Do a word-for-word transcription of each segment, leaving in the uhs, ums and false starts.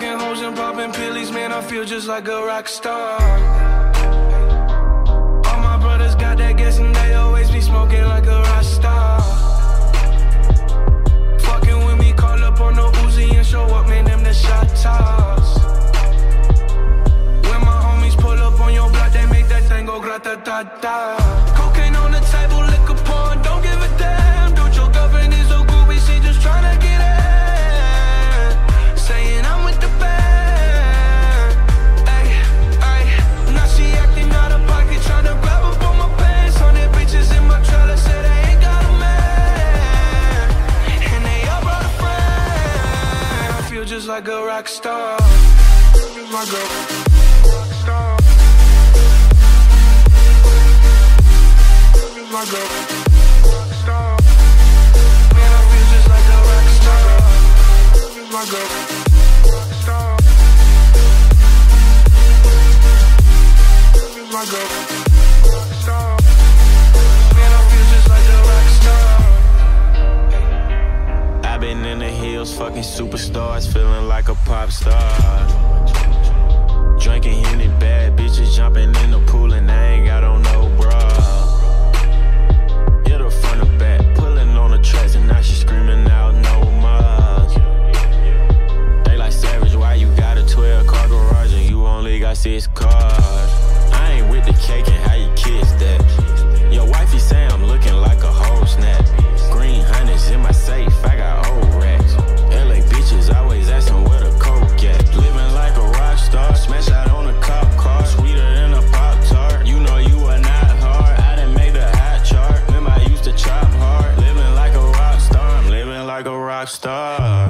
fucking hoes and popping pillies, man, I feel just like a rock star. All my brothers got that gas and they always be smoking like a rock star. Fucking with me, call up on the Uzi and show up, man, them the shot toss. When my homies pull up on your block, they make that thing go grata-ta-ta. Cocaine on the table, liquor porn, don't give a damn. Dude, your girlfriend is a groupie, she just tryna get in. Saying I'm with the band. Ay, ay, now she acting out of pocket, tryna grab up on my pants. Hundred bitches in my trailer, say they ain't got a man, and they all brought a friend. I feel just like a rock star. My girl, rock star. My girl, rock star. Man, I feel just like a rock star. My girl, rock star. My girl, rock star. Man, I feel just like a rock star. I've been in the hills, fucking superstars, feeling like a pop star. Drinking Henny, bad bitches jumping in the pool, and I ain't got on no bra. Hit her front or back, pulling on the tracks, and now she screaming out no more. They like, Savage, why you got a twelve car garage and you only got six cars? I ain't with the cake and how you kiss that. Your wifey say I'm looking like a whole snap. Green hundreds in my safe, I got old racks. L A bitches always asking where the coke at. Living like a rock star, smash out on a cop car, sweeter than a Pop-Tart. You know you are not hard, I done made the hot chart. Remember I used to chop hard. Living like a rock star, I'm living like a rock star.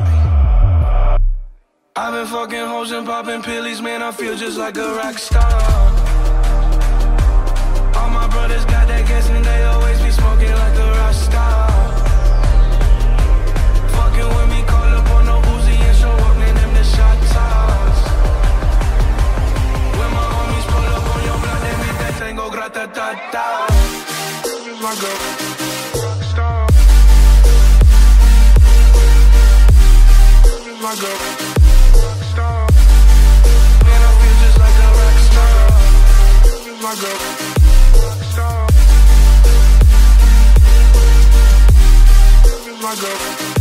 I've been fucking hoes and popping pillies, man, I feel just like a rock star. All my brothers got that gas and they always be smoking like a rock star. Fucking with me, call up on the Uzi and show up, man, them the shot toss. When my homies pull up on your block, they make that thing go grata-ta-ta. My girl, rock star. My girl, rock star. Man, I feel just like a rock star. My girl, rock star. My girl.